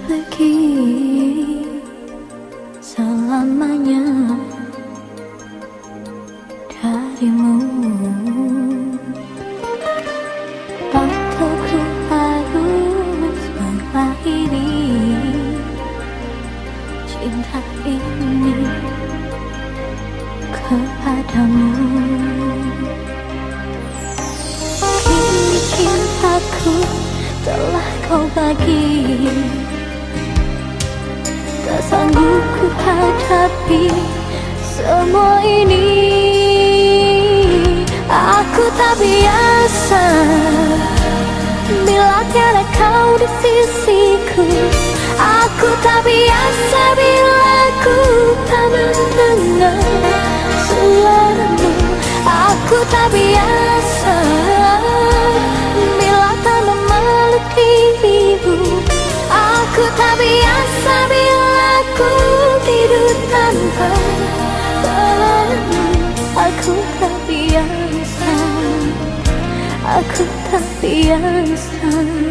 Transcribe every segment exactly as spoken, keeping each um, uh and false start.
pergi selamanya darimu, atau ku harus mengakhiri cinta ini kepadamu. Kini cintaku telah kau bagi, tak sanggup ku hadapi semua ini. Aku tak biasa bila tiada kau di sisiku. Aku tak biasa bila ku tak mendengar suaramu. Aku tak biasa bila tak memeluk dirimu. Aku tak biasa bila ku tidur tanpa kamu. Aku tak biasa, aku tak biasa.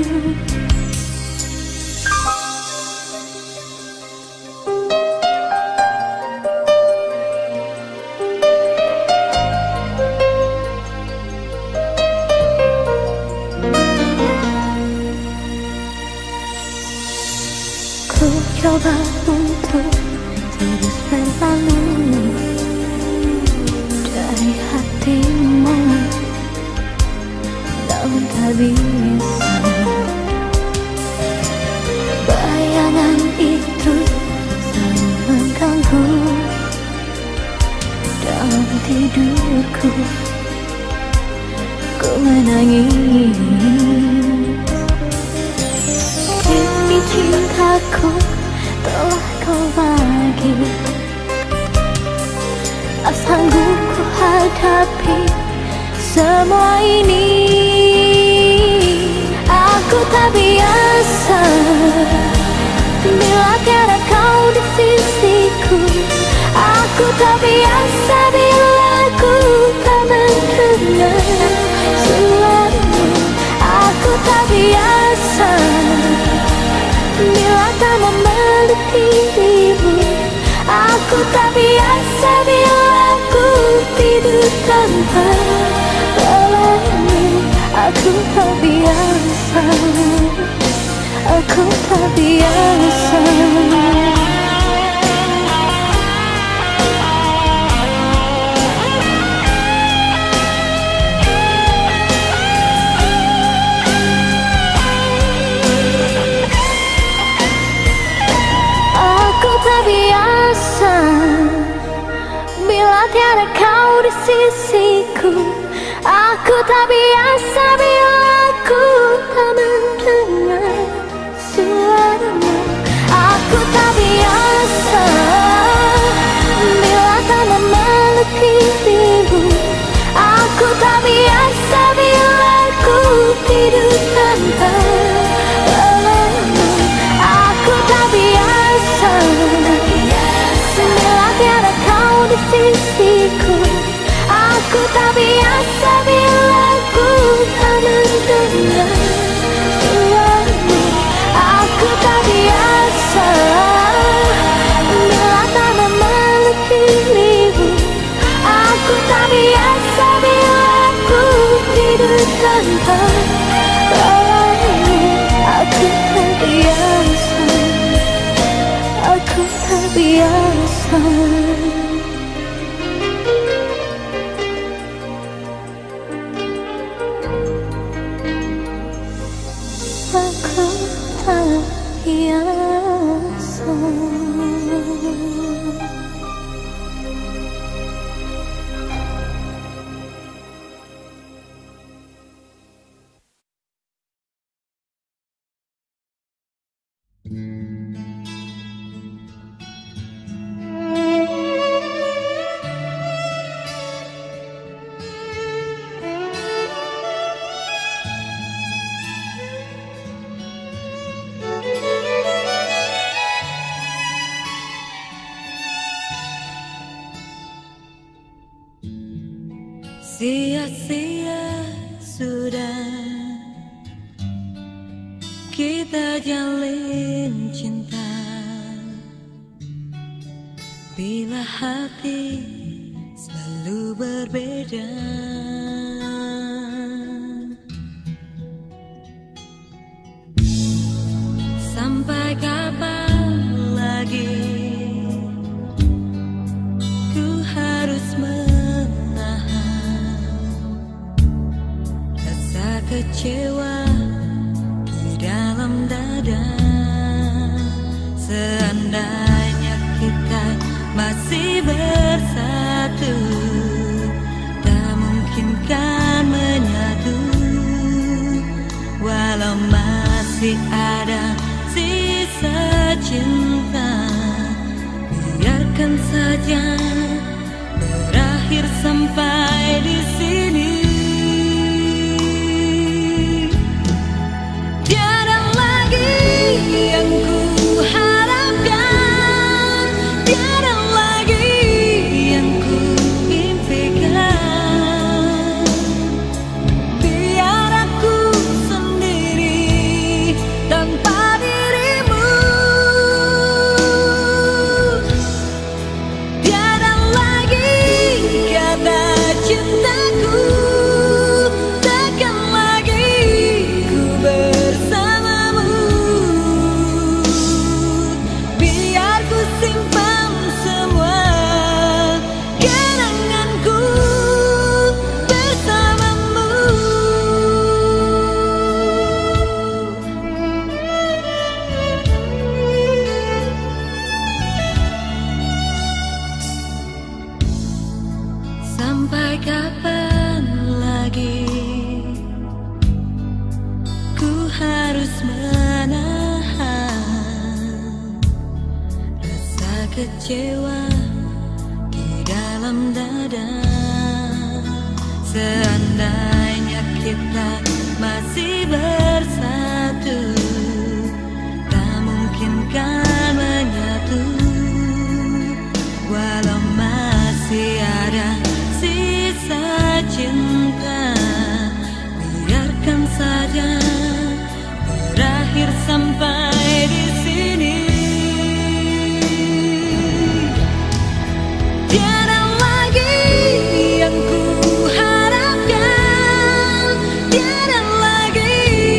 Ku coba untuk terus berlalu dari hatimu, namun tak bisa. Bayangan itu selalu mengganggu dalam tidurku. Ku menangis, kini cintaku telah kau bagi, tak sanggup ku hadapi semua ini. Aku tak biasa bila tiada kau di sisiku. Aku tak biasa bila ku tak mendengar suaramu. Aku tak biasa bila tak memeluk dirimu. Aku tak biasa bila ku tidur tanpa kamu. Aku tak biasa, aku tak biasa. Aku tak biasa bila tiada kau di sisiku. Aku tak biasa bila ku tak mendengar suaramu. Aku tak biasa bila tak memeluk dirimu. Aku tak biasa bila ku tidur tanpa kamu. Aku tak biasa bila tiada kau di sisiku. Aku tak biasa bila ku tak mendengar suaramu. Aku tak biasa bila tak memeluk dirimu. Aku tak biasa bila ku tidur tanpa kamu. Aku tak biasa, aku tak biasa. Aku tak biasa. Sia-sia sudah kita jalin cinta, bila hati selalu berbeda. Sampai kapan lagi ku harus menahan rasa kecewa di dalam dada. Seandainya kita masih bersatu, tak mungkin kan menyatu. Walau masih ada sisa cinta, biarkan saja berakhir sampai di sini. Tiada lagi yang ku harapkan, tiada lagi yang ku impikan. Biar aku sendiri tanpa dirimu. Tiada lagi kata cintaku, takkan lagi ku bersamamu. Biar ku simpan semua kenanganku bersamamu. Sampai kapan lagi ku harus menahan rasa kecewa di dalam dada. Seandainya kita masih bersatu, tak mungkin kan menyatu. Walau masih ada sisa cinta, biarkan saja berakhir sampai di sini. Tiada lagi yang ku harapkan, tiada lagi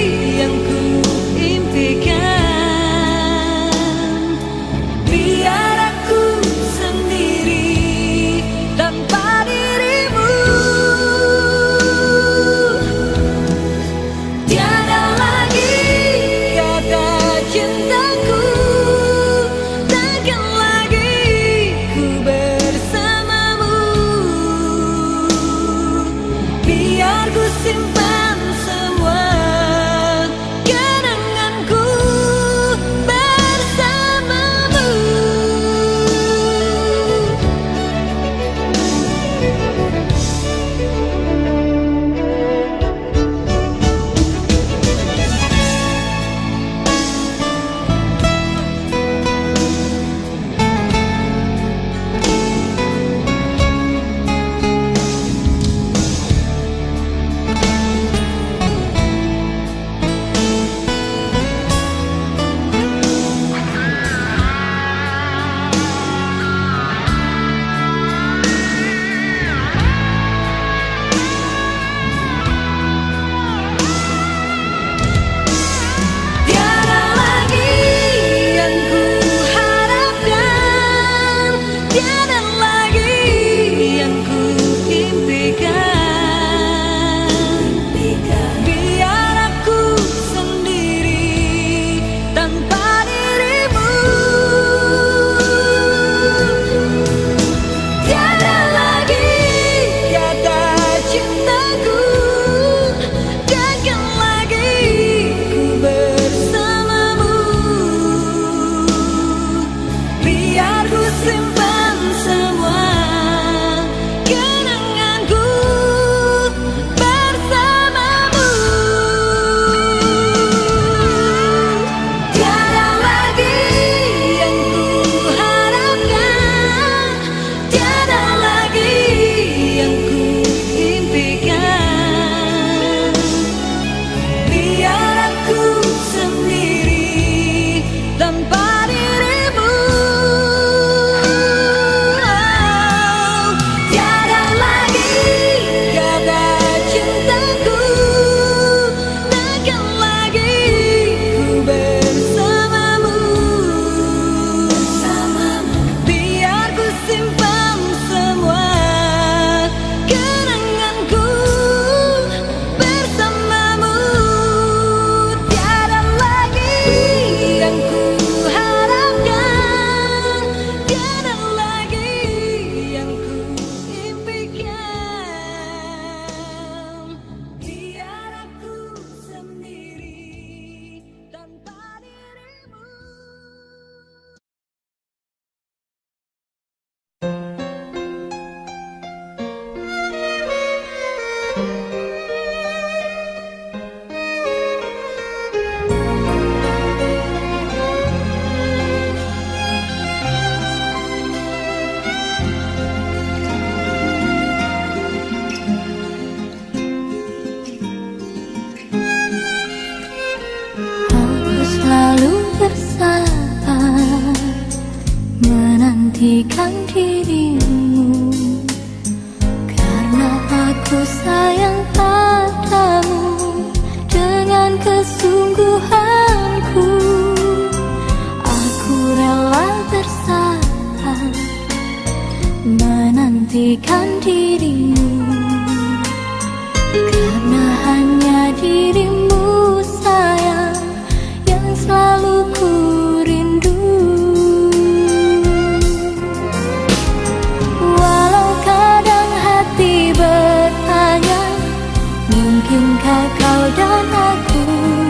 Mungkinkah kau dan aku,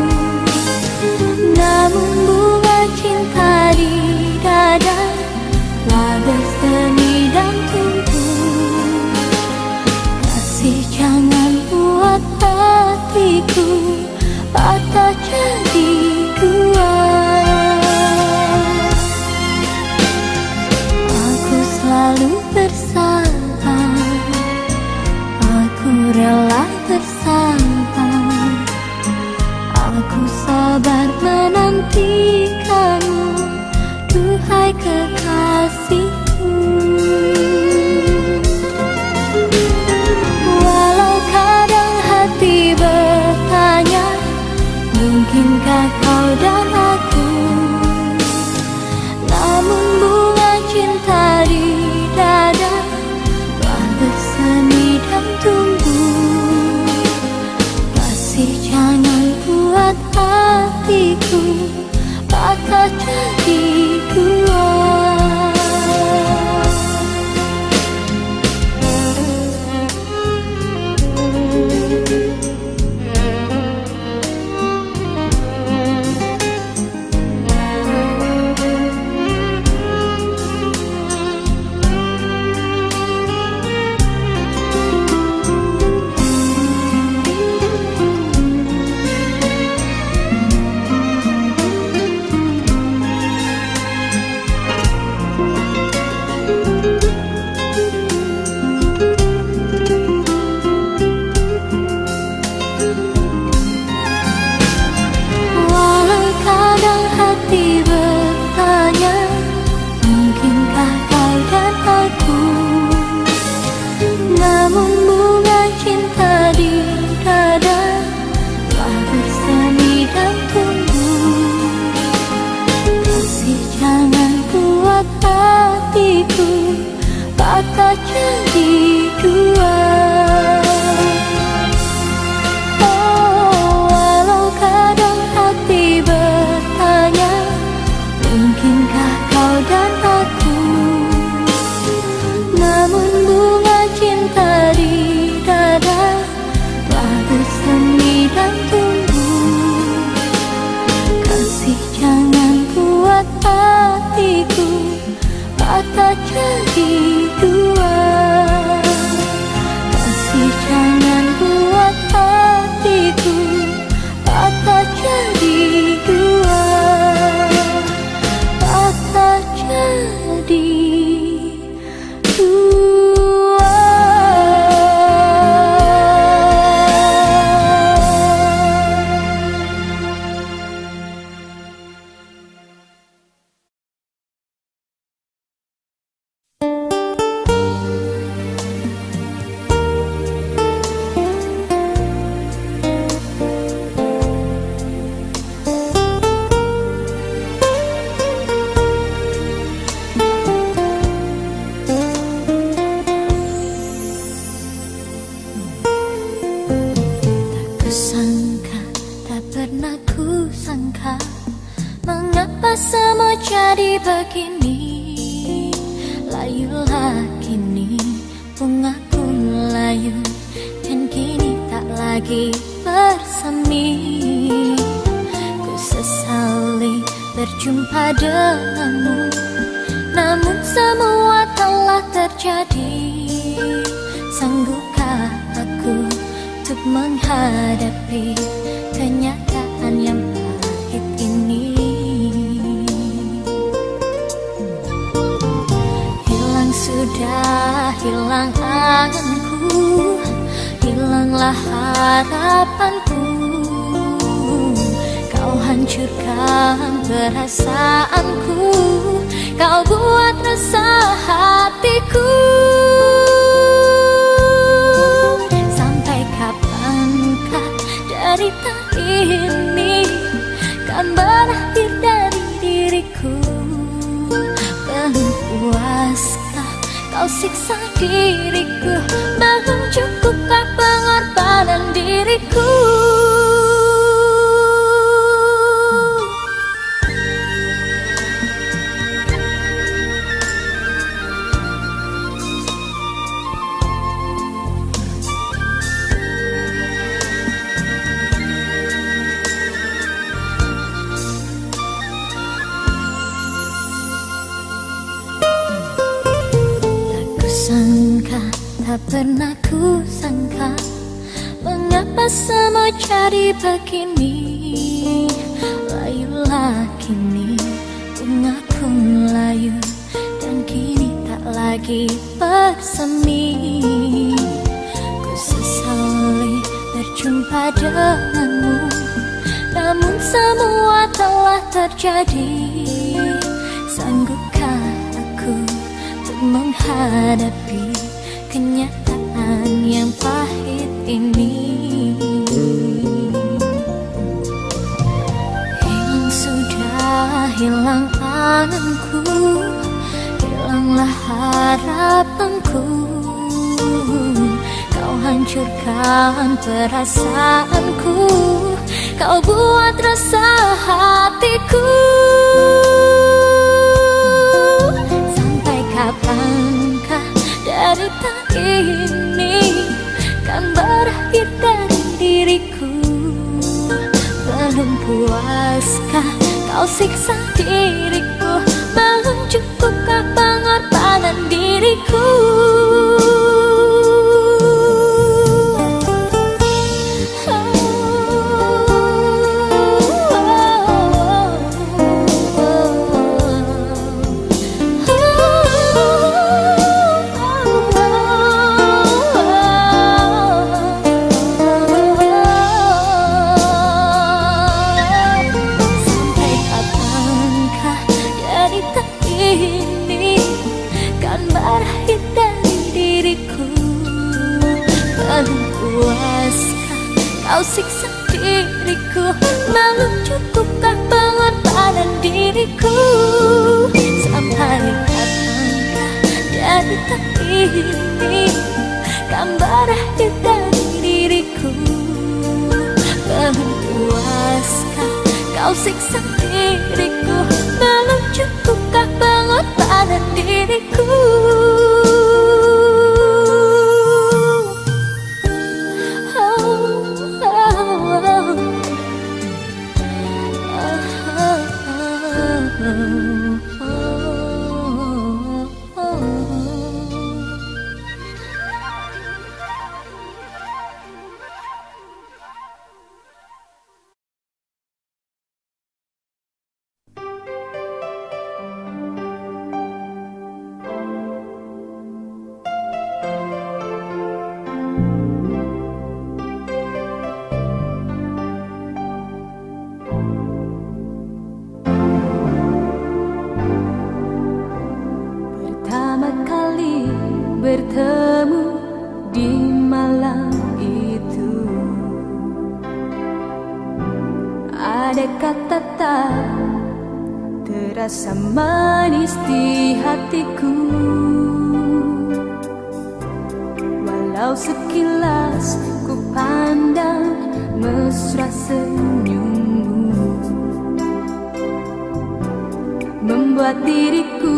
namun bunga cinta di dada telah bersemi dan tumbuh. Kasih jangan buat hatiku patah jadi dua. Aku selalu bersama, aku rela bersama, aku sabar menantikanmu, duhai kekasihku. Walau kadang hati bertanya, mungkinkah kau dan aku, namun bunga cinta di dada telah bersemi dan tumbuh. Kasih jangan buat hatiku patah jadi dua. pernah ku sangka, mengapa semua jadi begini. Layulah kini bungaku layu, dan kini tak lagi bersemi. Ku sesali berjumpa denganmu, namun semua telah terjadi. Sanggupkah aku untuk menghadapi kenyataan yang pahit ini? Hilang sudah, hilang anganku, hilanglah harapanku. Kau hancurkan perasaanku, kau buat resah hatiku. Sampai kapankah derita ini kan berakhir dari diriku? Belum puaskah kau siksa diriku? Belum cukupkah pengorbanan diriku? Kau siksa diriku, belum cukupkah pengorbanan diriku? Sampai kapankah derita ini kan berakhir dari diriku? Belum puaskah kau siksa diriku? Belum cukupkah pengorbanan diriku? Bertemu di malam itu, ada kata tak terasa manis di hatiku. Walau sekilas ku pandang mesra senyummu, membuat diriku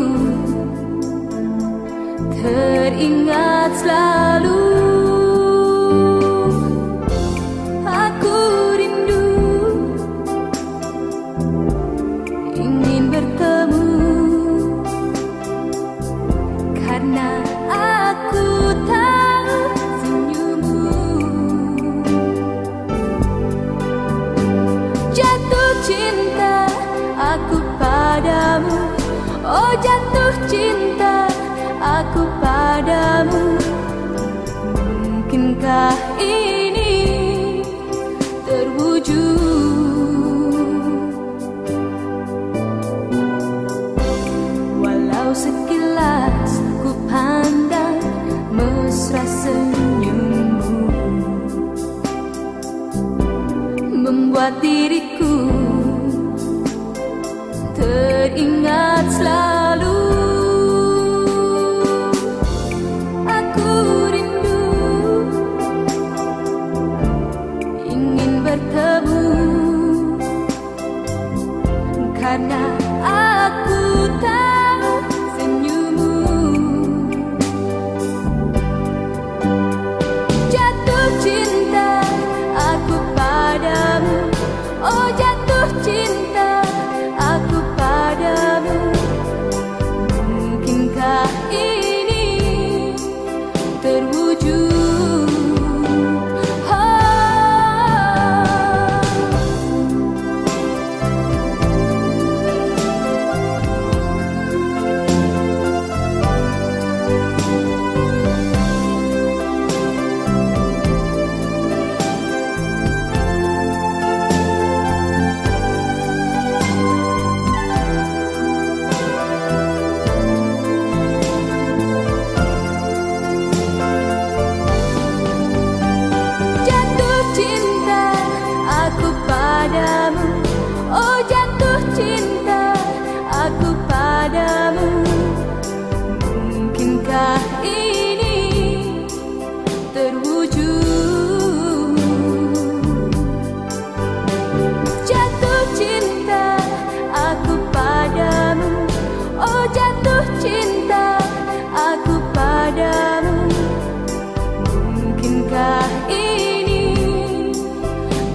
teringat selalu. Aku rindu, ingin bertemu, karena aku tahu senyummu. Jatuh cinta aku padamu, oh jatuh cinta aku padamu. Mungkinkah ini terwujud? Walau sekilas ku pandang mesra senyummu, membuat diriku teringat selalu. Karena aku tahu senyummu. Jatuh cinta aku padamu, oh jatuh cinta aku padamu. Mungkinkah ini terwujud?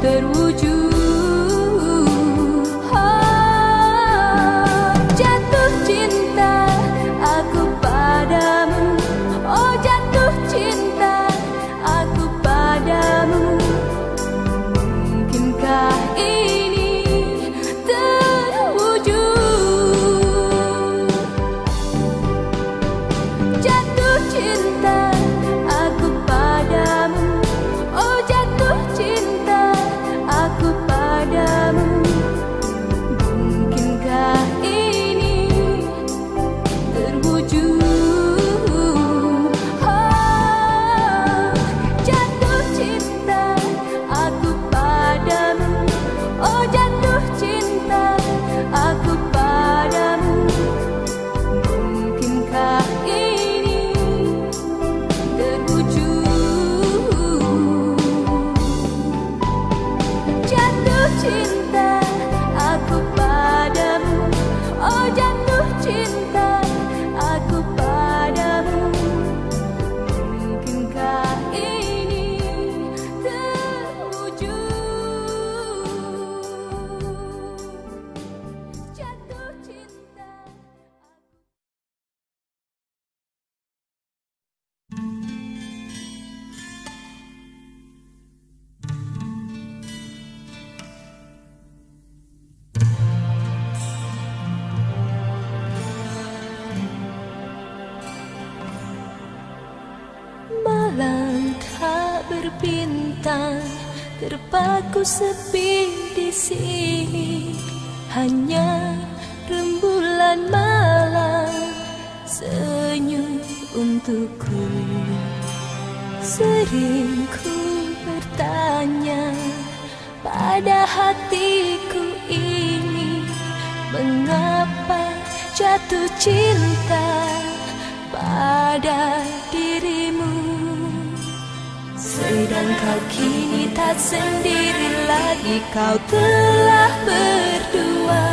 terwujud. Oh, jatuh cinta aku padamu. Oh, jatuh cinta aku padamu. Mungkinkah ini terwujud? Jatuh cinta aku padamu. Oh, jatuh cinta aku padamu. Mungkinkah ini terwujud? Oh, jatuh cinta aku padamu. Oh, jatuh cinta aku padamu. Mungkinkah ini terwujud? Jatuh cinta aku padamu. Oh, jatuh cinta aku padamu. Mungkinkah ini terwujud? Jatuh cinta Malam tak berbintang, terpaku sepi di sini. Hanya rembulan malam senyum untukku. Sering ku bertanya pada hatiku ini, mengapa jatuh cinta pada dirimu. Sedang kau kini tak sendiri lagi, kau telah berdua.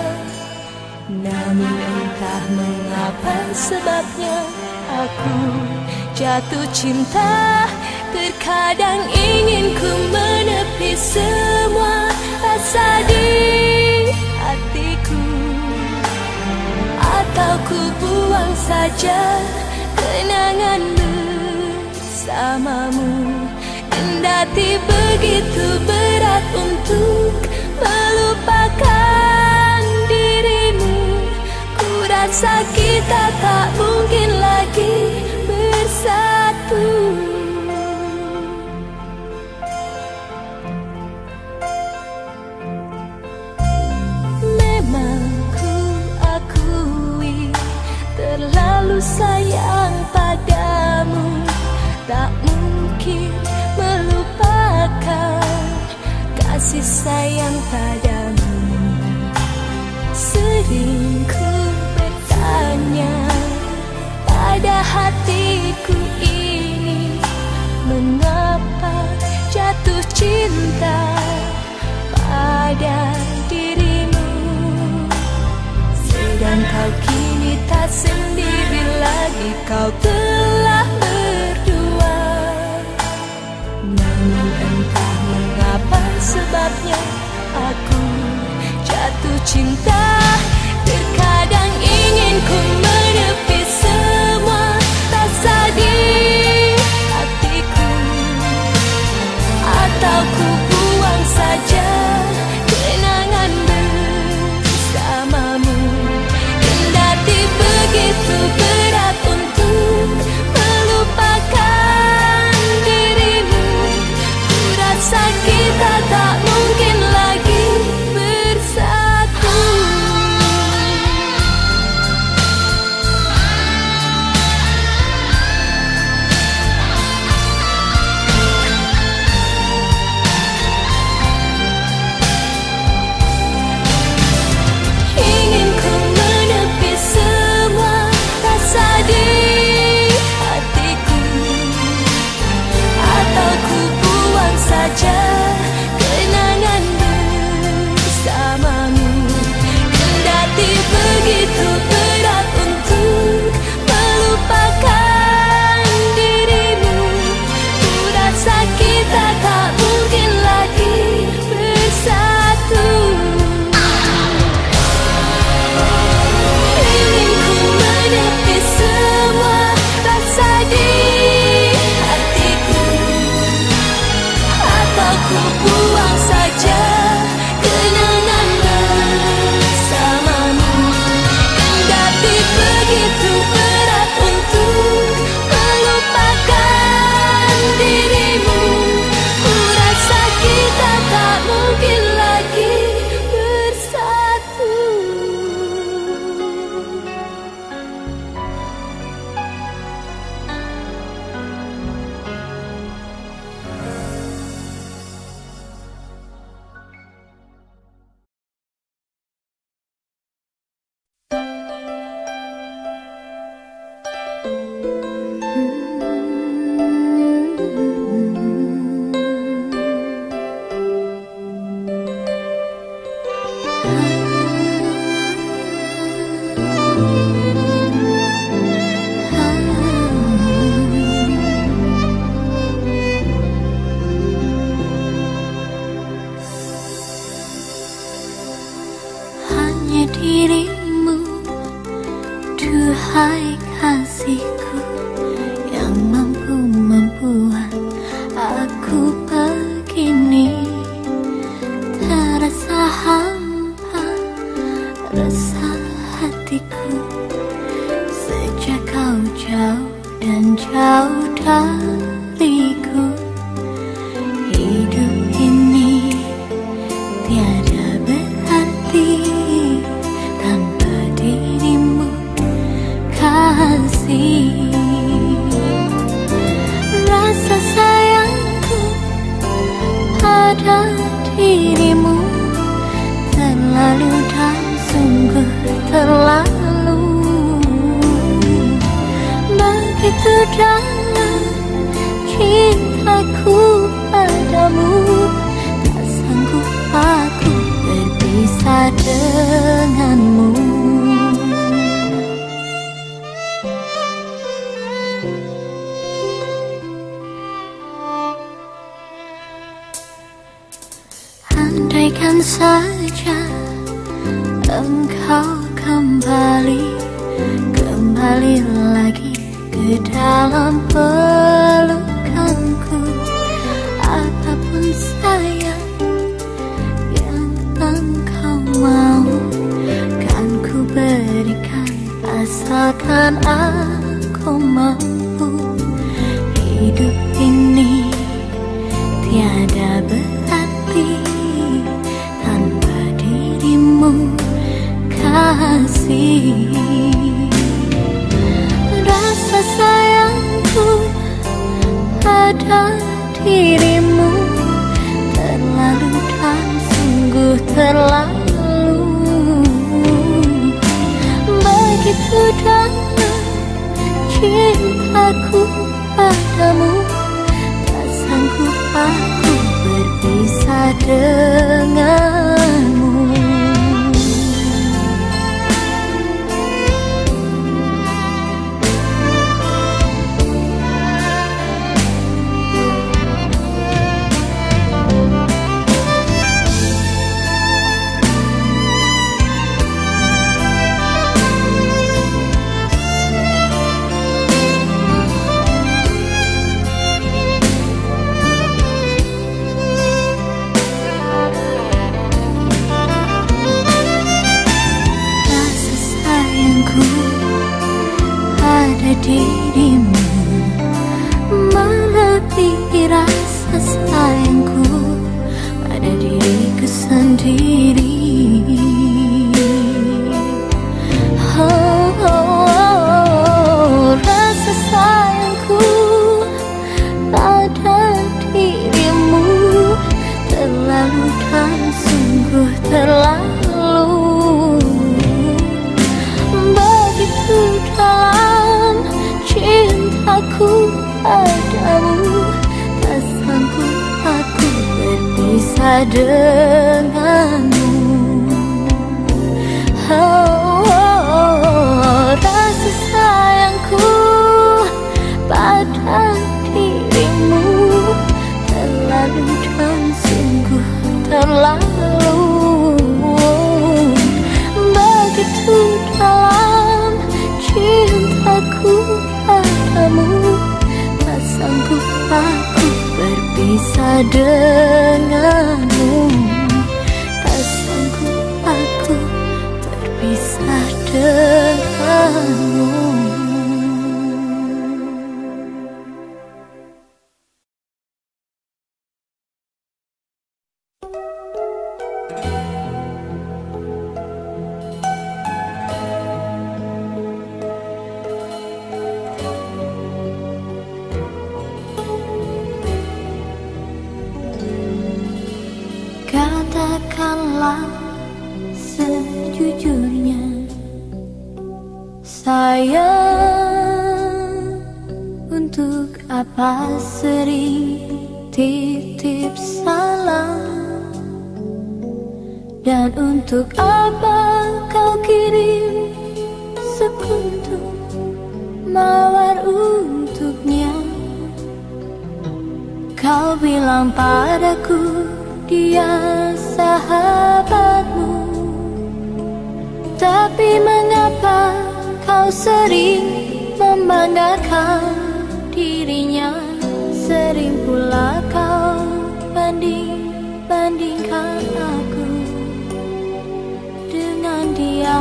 Namun entah mengapa sebabnya aku jatuh cinta. Terkadang ingin ku menepi semua rasa di hatiku, atau ku buang saja kenangan bersamamu. Kendati begitu berat untuk melupakan dirimu, ku rasa kita tak mungkin lagi bersatu. Memang ku akui terlalu sayang padamu, tak mungkin melupakan kasih sayang padamu. Sering ku bertanya pada hatiku ini, mengapa jatuh cinta pada dirimu. Sedang kau kini tak sendiri lagi, kau telah berdua. Namun entah mengapa sebabnya aku jatuh cinta. Terkadang ingin ku menepi semua rasa di hatiku, atau ku buang saja kenangan bersamamu. Kendati begitu berat untuk melupakan dirimu, ku rasa kita tak mungkin lagi bersatu. hanya dirimu, duhai kasihku, yang mampu membuat aku begini. Terasa hampa rasa hatiku sejak kau jauh dan jauh dariku. Hidup ini tiada berarti tanpa dirimu, kasih. Rasa sayangku pada dirimu terlalu dan sungguh terlalu. Begitu dalam cintaku padamu, tak sanggup aku berpisah denganmu. Andaikan saja engkau kembali, kembali lagi ke dalam pelukanku. Apapun sayang yang engkau mau, kan ku berikan asalkan aku mampu. Hidup ini tiada berarti tanpa dirimu, kasih. Rasa sayangku pada dirimu terlalu dan sungguh terlalu. Begitu dalam cintaku padamu, tak sanggup aku berpisah denganmu. Dirimu melebihi rasa sayangku pada diriku sendiri. Oh, oh, oh, rasa sayangku pada dirimu terlalu dan sungguh terlalu. Begitu dalam cintaku padamu, tak sanggup aku berpisah denganmu. Oh, oh, oh, rasa sayangku pada dirimu terlalu dan sungguh terlalu. Begitu dalam cintaku padamu, tak sanggup aku berpisah denganmu. Tak sanggup aku berpisah denganmu. Katakanlah sejujurnya, sayang, untuk apa sering titip salam, dan untuk apa kau kirim sekuntum mawar untuknya. Kau bilang padaku dia sahabatmu, Tapi mengapa kau sering membanggakan dirinya, sering pula kau banding-bandingkan aku dengan dia.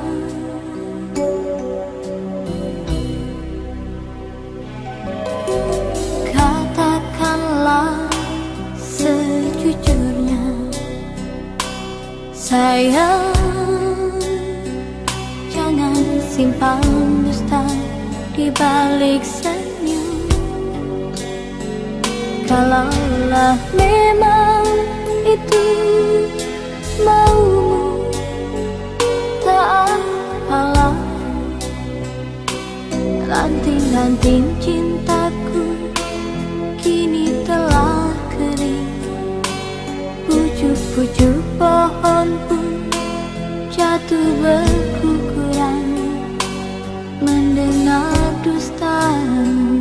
Katakanlah sejujurnya, sayang, jangan simpan dusta di balik senyum. Kalaulah memang itu maumu, tak apalah. Ranting-ranting cintaku kini telah kering, pucuk-pucuk pohon pun jatuh berguguran mendengar dustamu.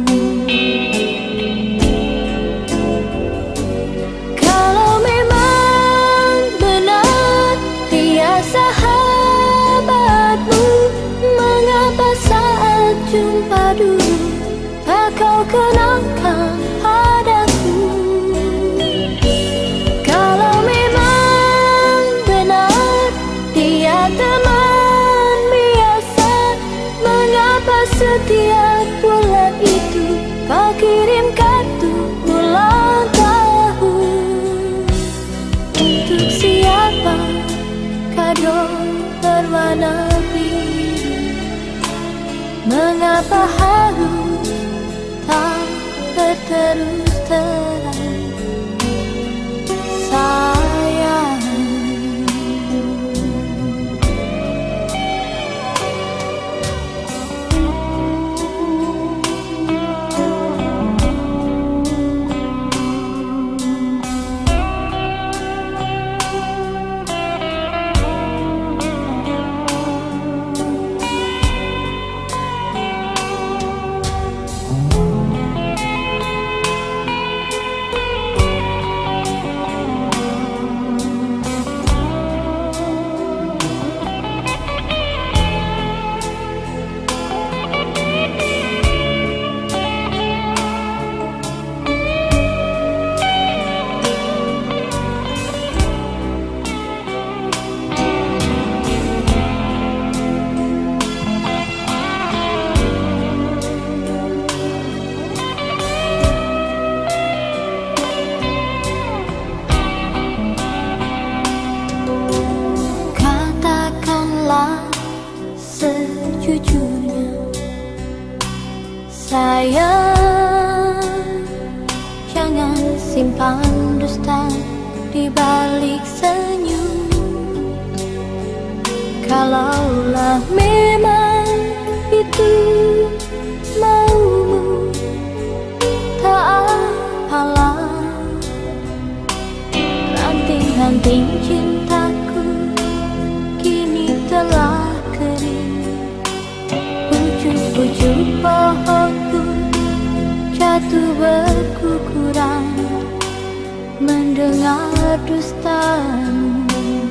Kalau memang benar dia sahabatmu, mengapa saat jumpa dulu tak kau kenalkan padaku? Kalau memang benar dia teman biasa, mengapa setiap bulan itu kau kirim kartu ulang tahun? Untuk siapa kado berwarna biru? Mengapa harus tak berterus terang, sayang? Sejujurnya, sayang, jangan simpan dusta di balik senyum. Kalaulah memang itu maumu, tak apalah. Ranting-ranting cintaku kini telah kering, pucuk-pucuk pohon pun jatuh berguguran mendengar dustamu.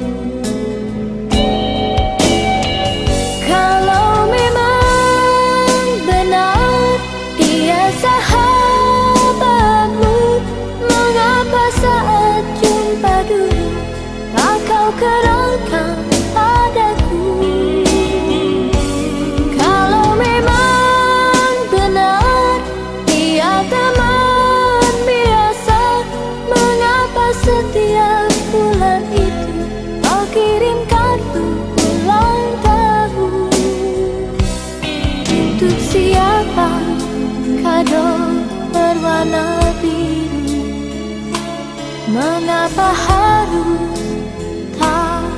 Kalau memang benar dia sahabatmu, mengapa saat jumpa dulu tak kau kenalkan padaku? Kalau memang benar dia teman biasa, mengapa setiap bulan itu kau kirim kartu ulang tahun? Untuk siapa kado berwarna biru? Mengapa harus tak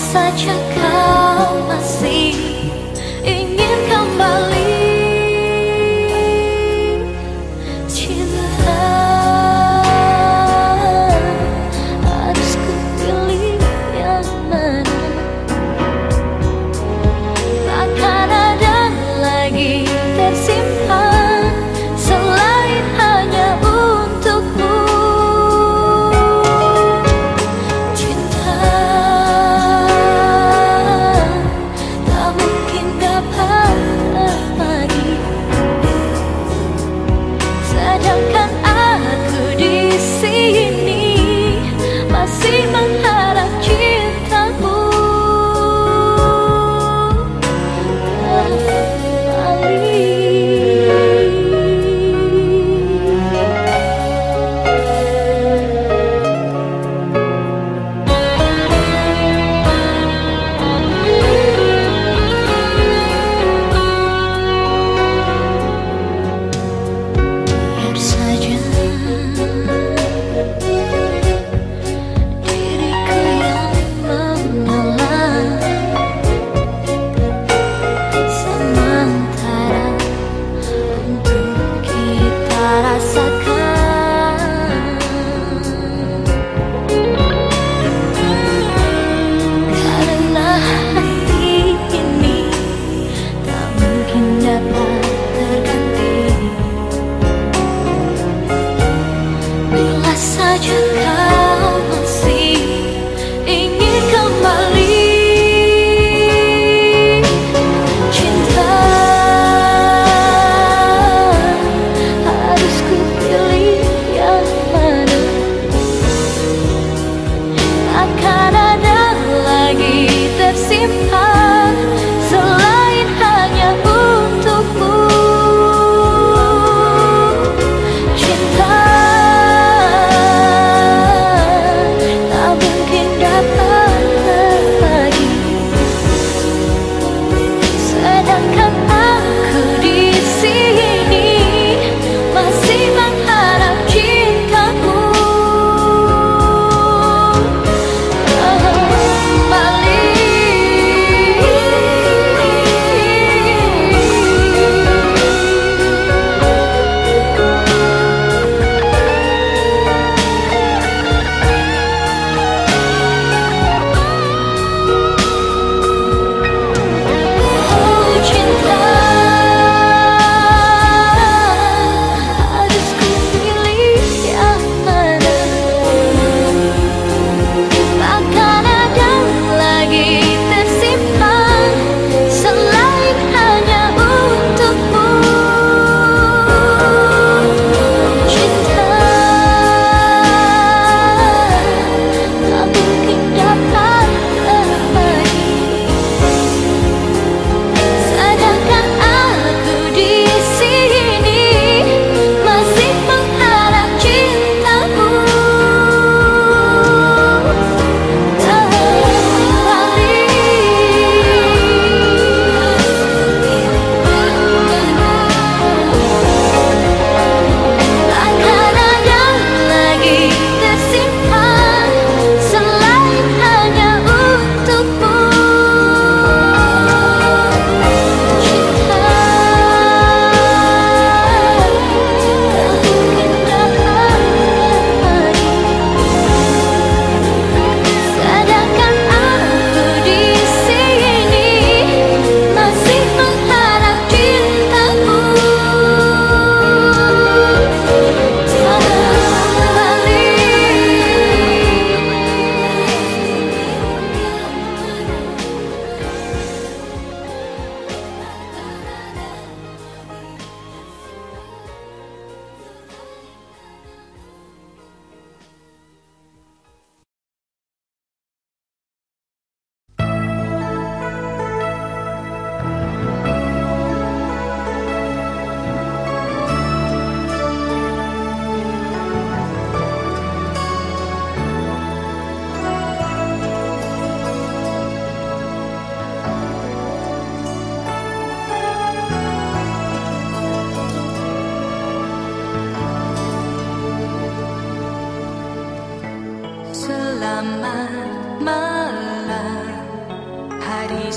saja kau masih ingin kembali. Cinta harus ku pilih yang mana? Takkan ada lagi tersimpan selain hanya untukmu. Cinta tak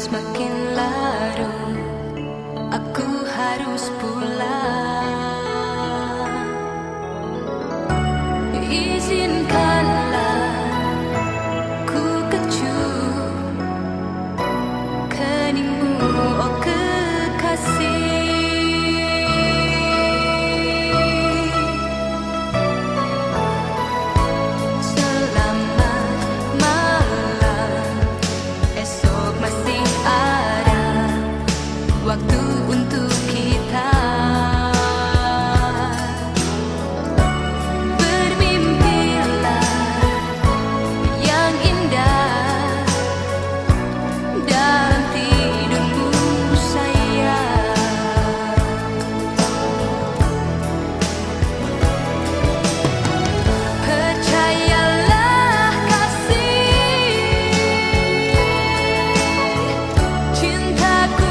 semakin larut, aku harus pulang. Izinkanlah ku kecup keningmu, oh kekasih. Waktu untuk kita bermimpilah yang indah dalam tidurmu sayang. Percayalah kasih, cintaku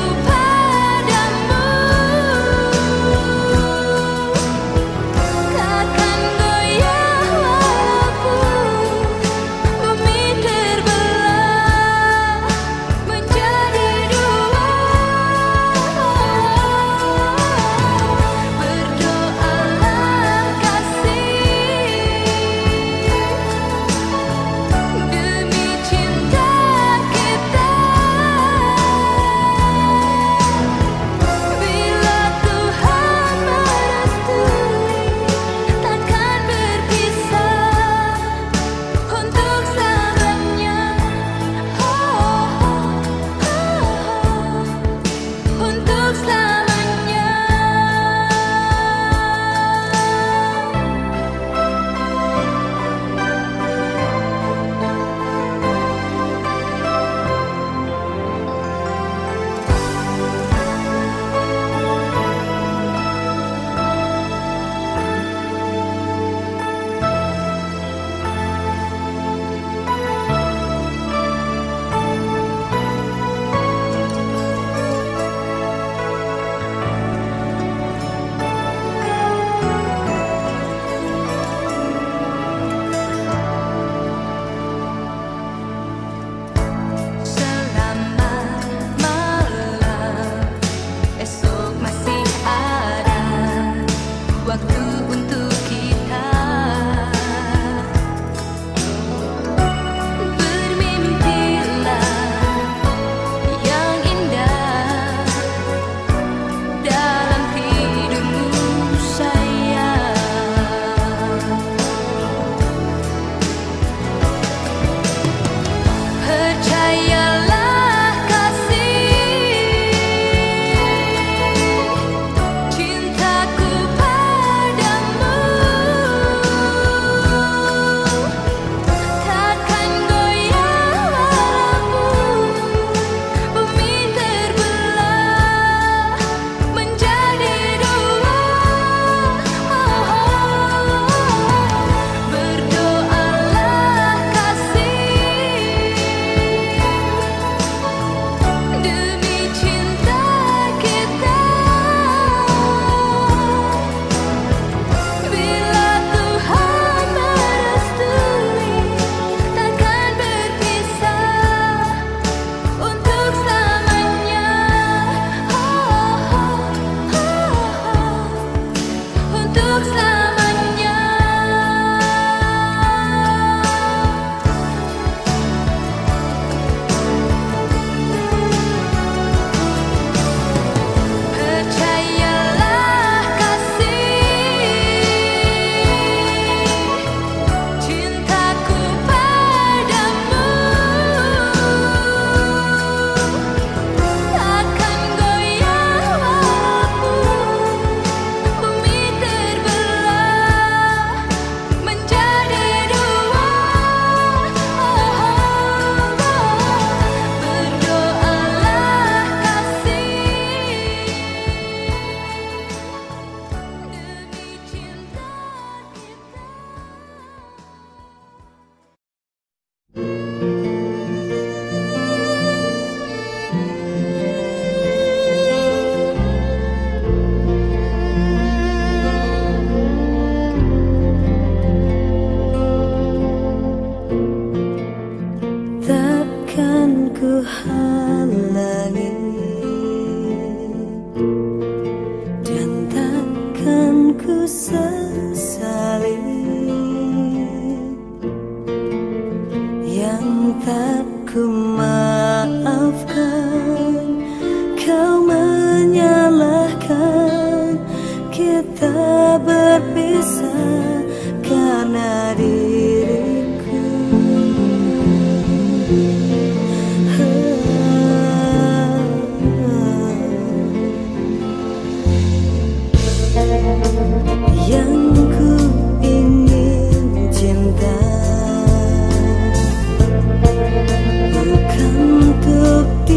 ku halang. maafkan, kau menyalahkan, kita berpisah karena diriku. Yang ku ingin cinta bukan untuk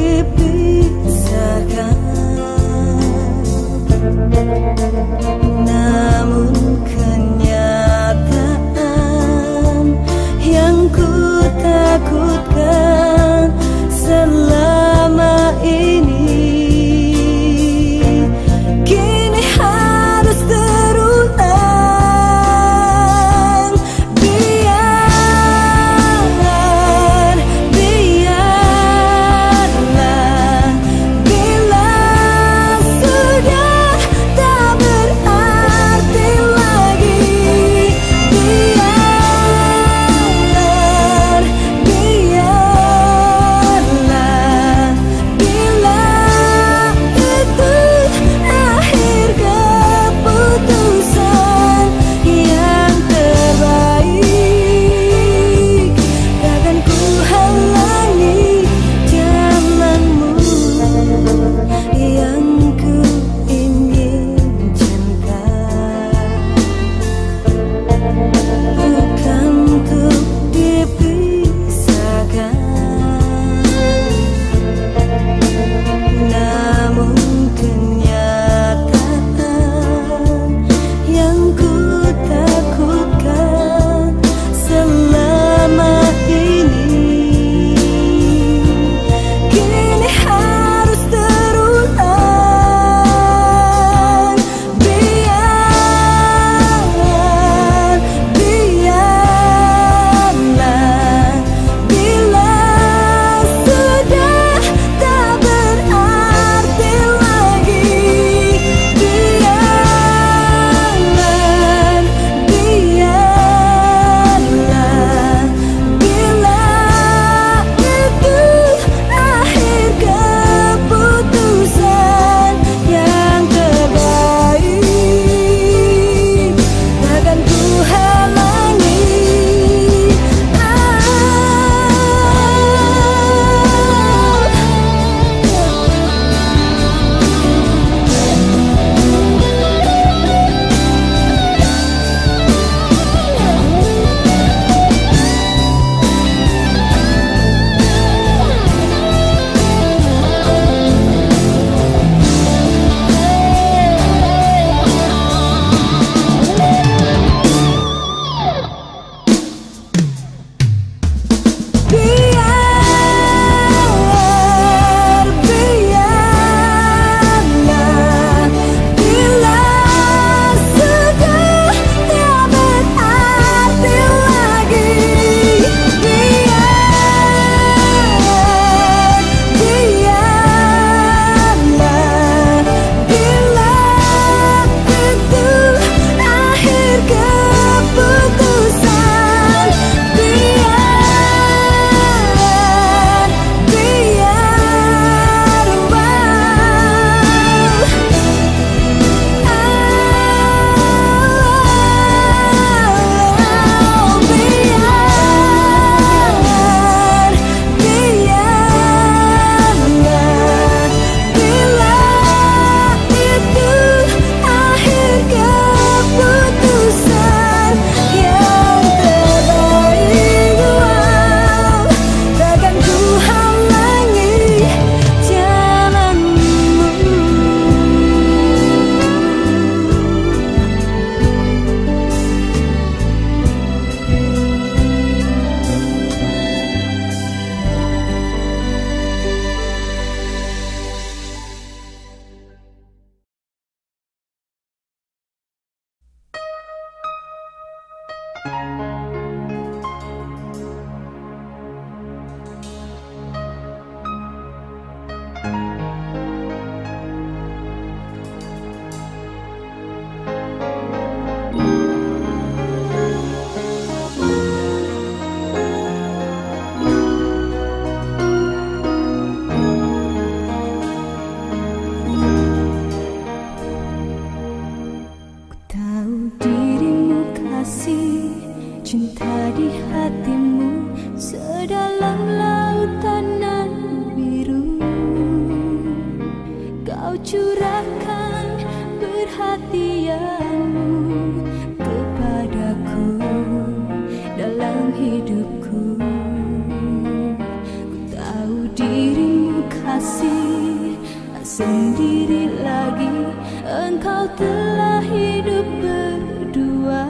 dirimu kasih, tak sendiri lagi, engkau telah hidup berdua.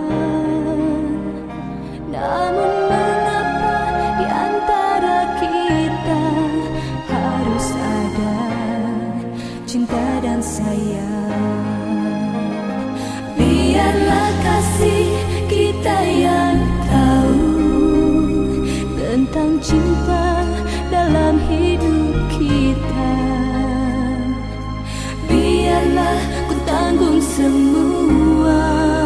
Namun mengapa di antara kita harus ada cinta dan sayang? Biarlah kasih kita yang tahu tentang cinta dalam hidup kita. Biarlah ku tanggung semua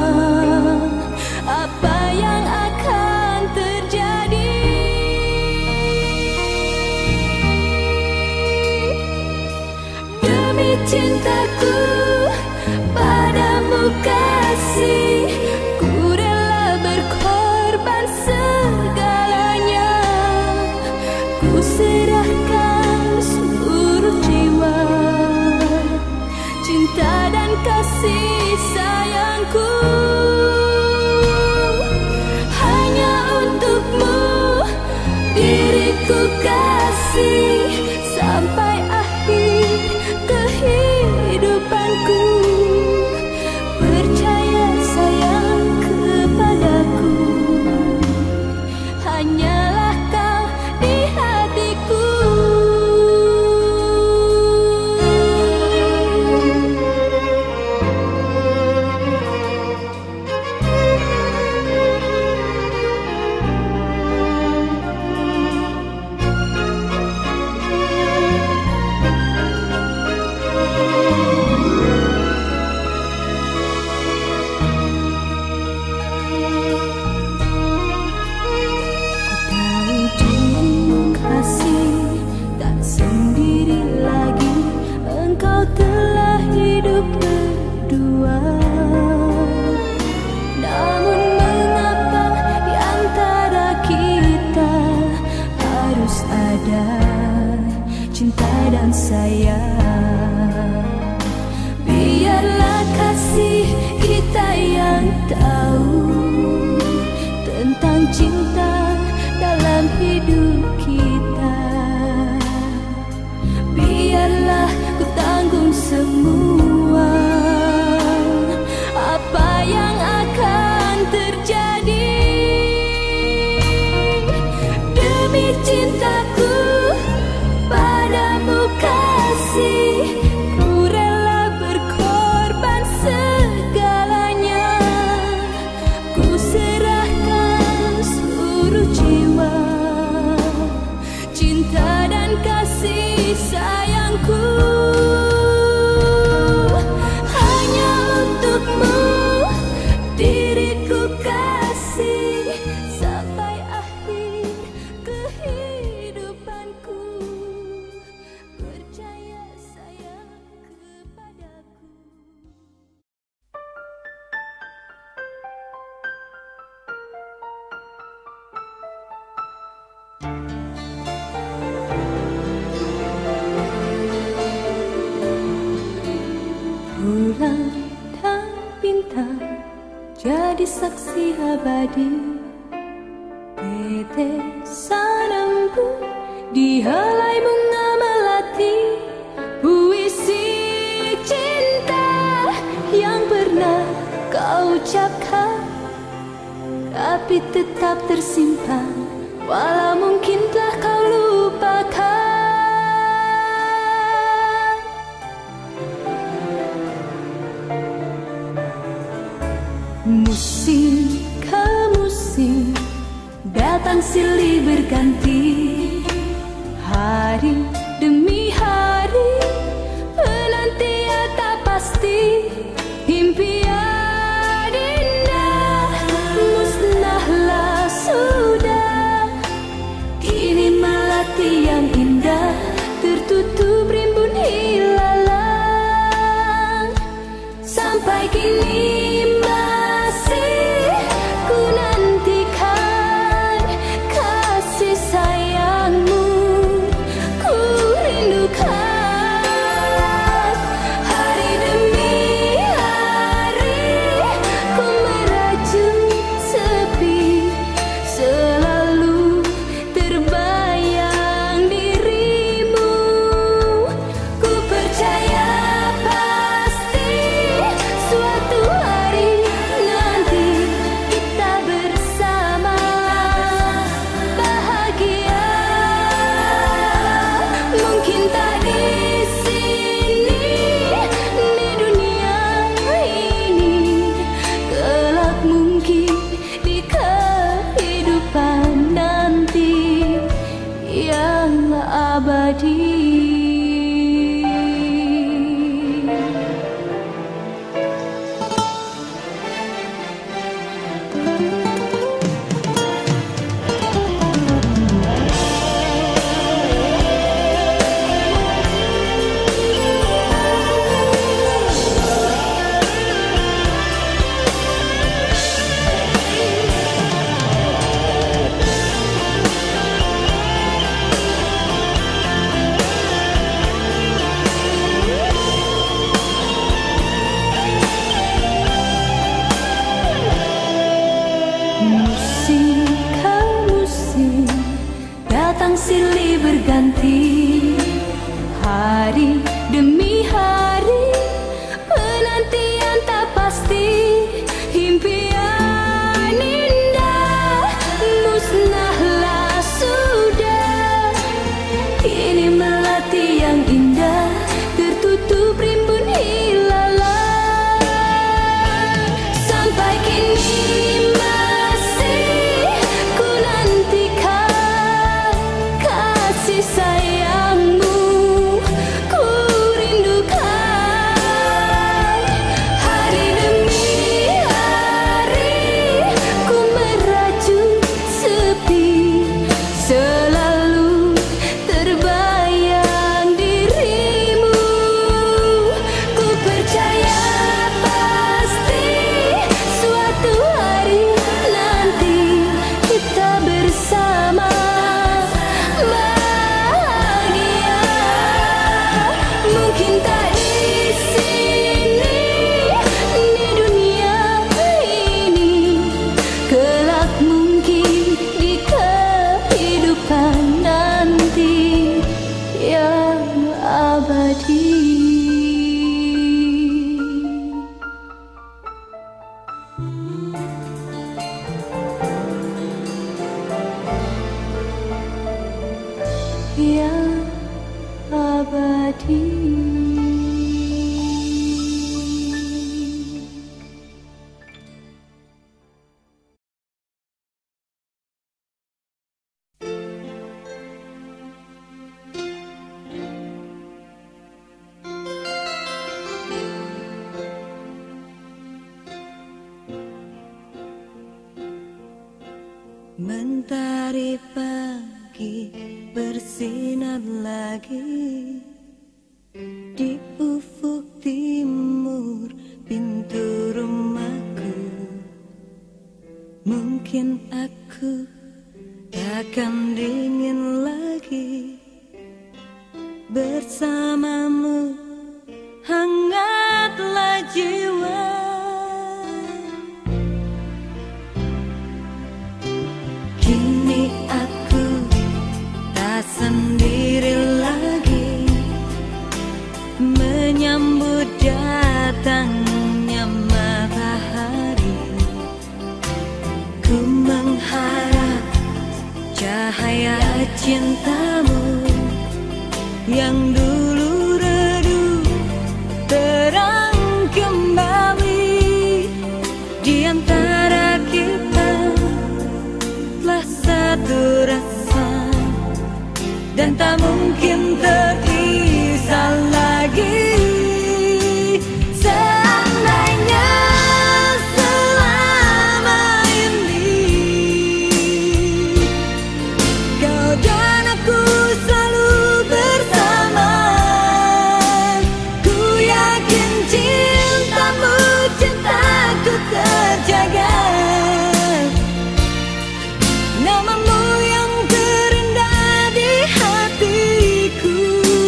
apa yang akan terjadi. Demi cintaku padamu kasih, ku rela berkorban segalanya. Ku serahkan seluruh jiwa, cinta dan kasih sayangku hanya untukmu. Diriku kasih sampai akhir kehidupanku. Percaya sayang kepadaku, hanyalah kau di hatiku. Cinta dan sayang, biarlah kasih kita yang tahu tentang cinta dalam hidup kita. Biarlah ku tanggung semua apa yang akan terjadi. Demi cintaku padamu kasih, ku rela berkorban segalanya. Ku serahkan seluruh jiwa, cinta dan kasih sayangku hanya untukmu. Diriku kasih sampai akhir kehidupanku. Percaya sayang kepadaku. Bulan dan bintang jadi saksi abadi, tetesan embun di helai bunga melati. Puisi cinta yang pernah kau ucapkan, tapi tetap tersimpan, walau mungkin telah kau lupakan. Musim ke musim datang silih berganti, hari demi hari penantian tak pasti. Impian indah musnahlah sudah, kini melati yang indah tertutup rimbun hilalang. Sampai kini ku Mungkin tak di sini, di dunia ini, kelak mungkin di kehidupan nanti yang abadi. Silih berganti, hari demi hari, penantian tak pasti, impian indah musnahlah sudah. Kini melati yang indah tertutup rimbun ilalang. Sampai kini masih ku nantikan kasih sayangmu, ku rindukan. Hari demi hari ku merajut sepi, selalu terbayang dirimu. Ku percaya pasti suatu hari nanti kita bersama bahagia. Mungkin tak di sini, di dunia ini, kelak mungkin di kehidupan nanti yang abadi. Yang abadi. Mentari pagi bersinar lagi di ufuk timur pintu rumahku. Mungkin aku takkan dingin lagi bersamamu, hangatlah jiwa. Kini aku tak sendiri lagi menyambut datangnya matahari. Ku mengharap cahaya cintamu yang dulu redup terang kembali. Di antara kita telah satu rasa dan tak mungkin terpisah lagi. Seandainya selama ini kau dan aku selalu bersama, ku yakin cintamu, cintaku terjaga. Namamu yang terindah di hatiku.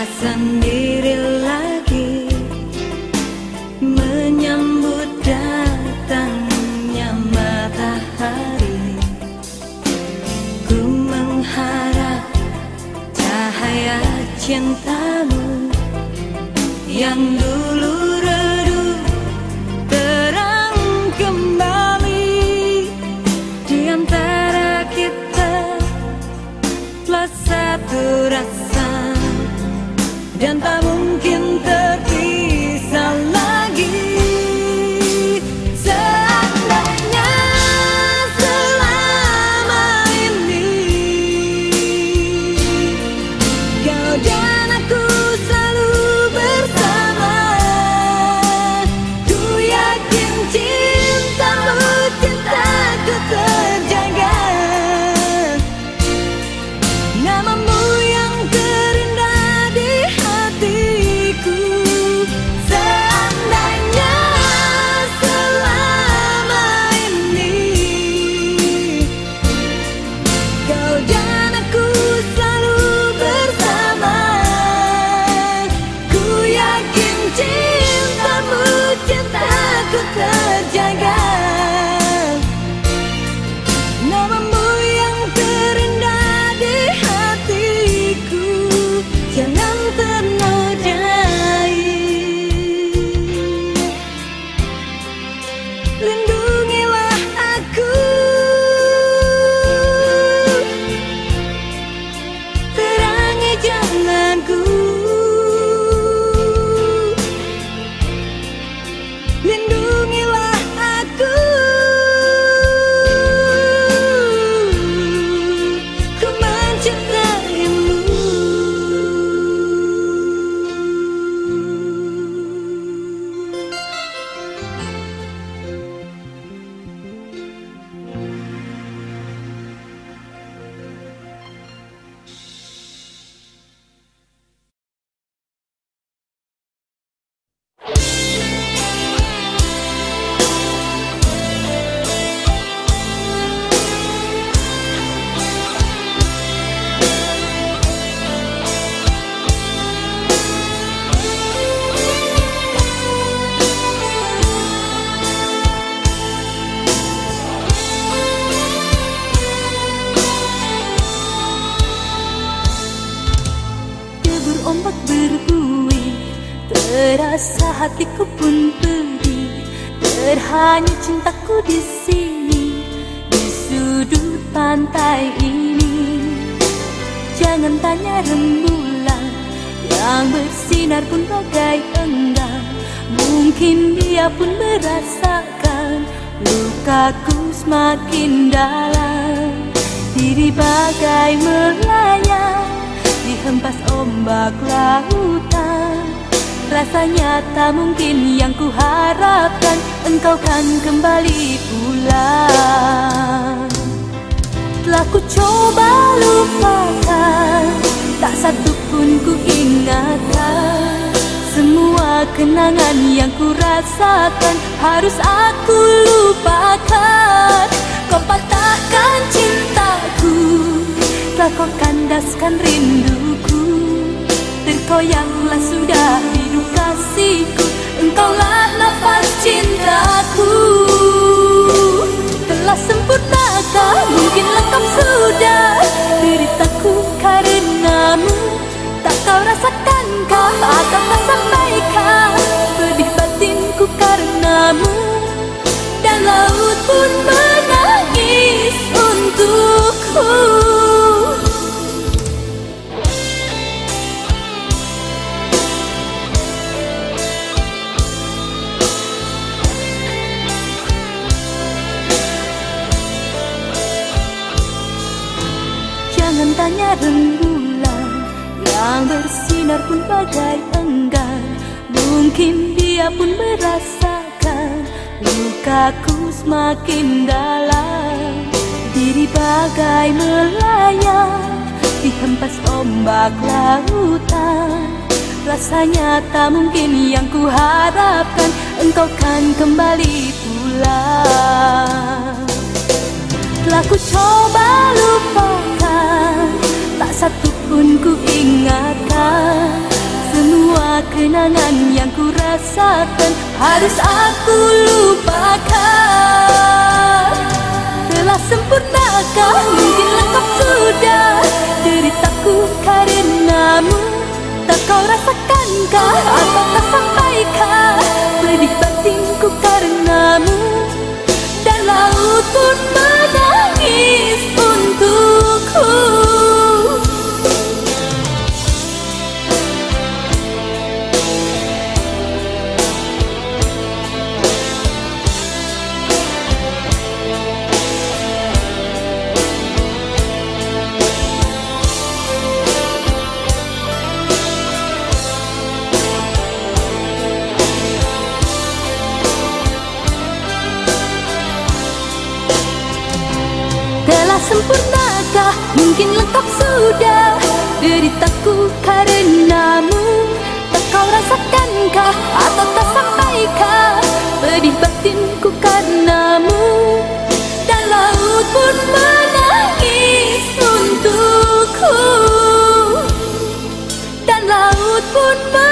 sendiri lagi menyambut datangnya matahari. Ku mengharap cahaya cintamu yang dulu redup terang kembali. Di antara kita plus satu rasa, dan tak mungkin terpisah lagi. Seandainya selama ini kau dan aku selalu bersama, ku yakin cintamu, cintaku terjaga. Namamu yang terindah di hatiku. Seandainya selama ini kau dan aku selalu bersama, ku yakin cintamu, cintaku terjaga. Namamu yang terindah di hatiku, jangan ternodai. Lindungilah aku, terangi jalanku. Lindungilah aku, ku mencintaimu. Debur ombak berbuih, terasa hatiku pun pedih. Terhanyut cintaku di sini, di sudut pantai ini. Jangan tanya rembulan yang bersinar pun bagai enggan. Mungkin dia pun merasakan lukaku semakin dalam. Diri bagai melayang dihempas ombak lautan. Rasanya tak mungkin yang ku harapkan, engkau kan kembali pulang. Telah ku coba lupakan, tak satu pun ku ingatkan. Semua kenangan yang ku rasakan harus aku lupakan. Kau patahkan cintaku, telah kau kandaskan rinduku. Terkoyanglah sudah hidup kasihku, engkaulah nafas cintaku. Telah sempurnakah, mungkin lengkap sudah deritaku karenamu. Tak kau rasakankah, atau tak sampaikan pedih batinku karenamu. Dan laut pun menangis untukku. Jangan tanya rembulan yang bersinar pun bagai enggan. Mungkin dia pun merasakan lukaku semakin dalam. Diri bagai melayang dihempas ombak lautan. Rasanya tak mungkin yang ku harapkan, engkau kan kembali pulang. Telah ku coba lupakan, tak satu pun ku ingatkan. kenangan yang ku rasakan harus aku lupakan. Telah sempurnakah, mungkin lengkap sudah deritaku karenamu. Tak kau rasakankah atau tak sampaikah pedih batinku karenamu. Dan laut pun menangis untukku. Telah sempurnakah, mungkin lengkap sudah deritaku karenamu. Tak kau rasakankah atau tak sampaikah pedih batinku karenamu. Dan laut pun menangis untukku. Dan laut pun menangis